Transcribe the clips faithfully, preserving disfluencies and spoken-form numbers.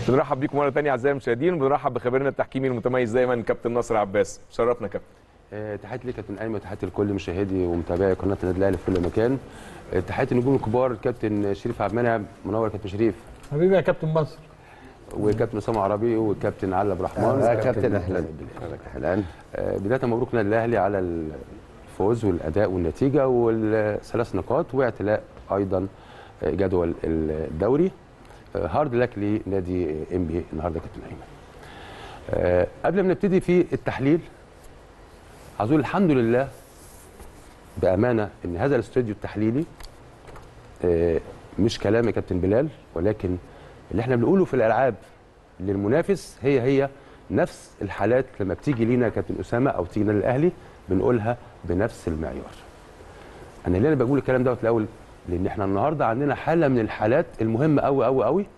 بنرحب بيكم مره ثانيه اعزائي المشاهدين، وبنرحب بخبيرنا التحكيمي المتميز دايما كابتن ناصر عباس. شرفنا كابتن. أه تحياتي ليك كابتن ايمن، وتحياتي لكل مشاهدي ومتابعي قناه النادي الاهلي في كل مكان. أه تحياتي النجوم الكبار الكابتن شريف عبد المنعم، منور كابتن شريف. حبيبي يا كابتن مصر. وكابتن اسامه عربي والكابتن علي عبد الرحمن. يا كابتن اهلا اهلا. أه بدايه مبروك النادي الاهلي على الفوز والاداء والنتيجه والثلاث نقاط واعتلاء ايضا جدول الدوري. هارد لك لنادي ام بي النهارده كابتن ايمن. أه قبل ما نبتدي في التحليل عايز اقول الحمد لله بامانه ان هذا الاستوديو التحليلي أه مش كلام يا كابتن بلال، ولكن اللي احنا بنقوله في الالعاب للمنافس هي هي نفس الحالات لما بتيجي لينا يا كابتن اسامه او تيجي لنا الاهلي بنقولها بنفس المعيار. انا ليه انا بقول الكلام دوت الاول؟ لان احنا النهارده عندنا حاله من الحالات المهمه قوي قوي قوي،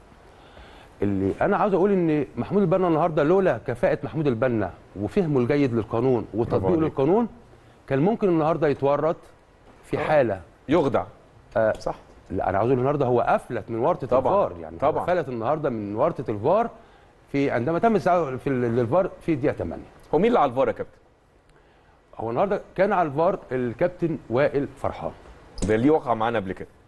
اللي انا عاوز اقول ان محمود البنا النهارده لولا كفاءه محمود البنا وفهمه الجيد للقانون وتطبيقه للقانون كان ممكن النهارده يتورط في حاله يخدع. آه صح. لا انا عاوز اقول النهارده هو افلت من ورطه الفار، يعني طبعا فلت النهارده من ورطه الفار في عندما تم الساعه في الفار في دقيقه ثمانية. هو مين اللي على الفار يا كابتن؟ هو النهارده كان على الفار الكابتن وائل فرحان. ده ليه وقع معانا قبل كده.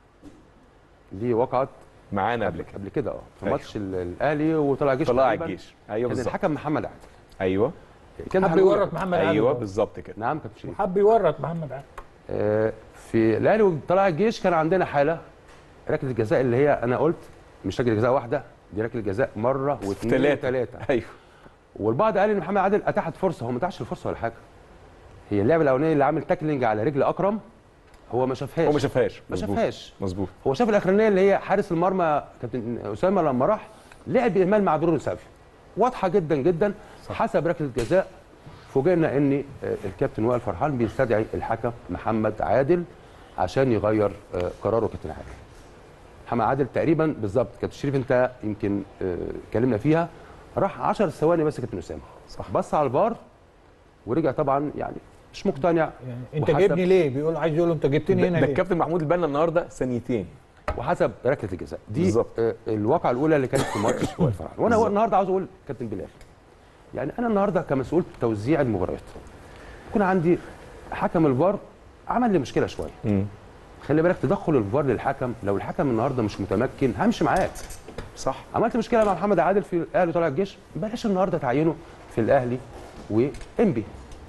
ليه وقعت معانا قبل كده قبل كده اه في أيوه. ماتش الاهلي وطلع الجيش طلع الجيش ايوه بالظبط. كان الحكم محمد عادل. ايوه كان حب يورط محمد عادل. ايوه بالظبط كده. نعم كابتن شريف. حب يورط محمد عادل. آه في الاهلي وطلع الجيش كان عندنا حاله ركله الجزاء اللي هي انا قلت مش ركله جزاء واحده، دي ركله جزاء مره واثنين وثلاثه. ايوه. والبعض قال ان محمد عادل اتاحت فرصه، هو ما اتاحش الفرصه ولا حاجه. هي اللعبه الاولانيه اللي عامل تاكلينج على رجل اكرم هو ما شافهاش. هو ما شافهاش ما شافهاش مظبوط. هو شاف الاخرانيه اللي هي حارس المرمى كابتن اسامه لما راح لعب باهمال مع برونو سافي واضحه جدا جدا صح. حسب ركله جزاء فوجئنا ان الكابتن وائل فرحان بيستدعي الحكم محمد عادل عشان يغير قراره. كابتن عادل محمد عادل تقريبا بالظبط كابتن شريف انت يمكن اتكلمنا فيها، راح عشر ثواني بس كابتن اسامه صح، بص على الفار ورجع طبعا يعني مش مقتنع. يعني انت جايبني ليه؟ بيقول عايز يقول له انت جبتني هنا ليه؟ ده الكابتن محمود البنا النهارده ثانيتين وحسب ركله الجزاء دي بالظبط. آه الواقعه الاولى اللي كانت في ماتش وائل فرحان. وانا هو النهارده عاوز اقول كابتن بلال، يعني انا النهارده كمسؤول توزيع المباريات يكون عندي حكم الفار عمل لي مشكله شويه. امم خلي بالك تدخل الفار للحكم لو الحكم النهارده مش متمكن همشي معاك صح. عملت مشكله مع محمد عادل في الاهلي وطلع الجيش، بلاش النهارده تعينه في الاهلي وانبي.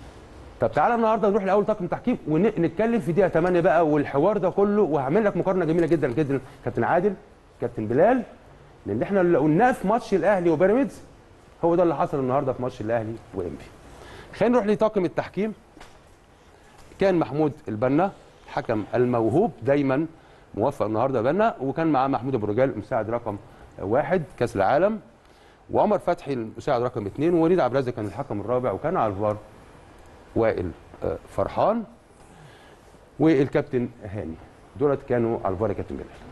طب تعالى النهارده نروح لاول طاقم تحكيم ونتكلم في دقيقه ثمانية بقى والحوار ده كله، وهعمل لك مقارنه جميله جدا جدا كابتن عادل كابتن بلال، لان احنا اللي قلناه في ماتش الاهلي وبيراميدز هو ده اللي حصل النهارده في ماتش الاهلي وانبي. خلينا نروح لطاقم التحكيم. كان محمود البنا الحكم الموهوب دايما موفق النهارده بنا، وكان معاه محمود ابو رجال مساعد رقم واحد كاس العالم، وعمر فتحي المساعد رقم اثنين، ووليد عبد الرازق كان الحكم الرابع، وكان على الفار وائل فرحان والكابتن هاني. دولت كانوا على الفار يا كابتن بلال.